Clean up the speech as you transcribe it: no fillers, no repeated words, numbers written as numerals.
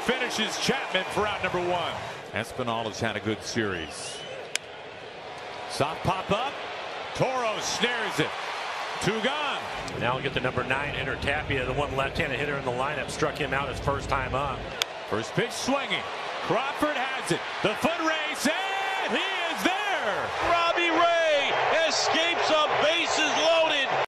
finishes Chapman for out number one. Espinal's had a good series. Soft pop up. Toro snares it. Two gone. Now we'll get the number 9 hitter Tapia, the one left-handed hitter in the lineup. Struck him out his first time up. First pitch swinging. Crawford has it. The foot race, and he is there. Robbie Ray escapes a bases loaded.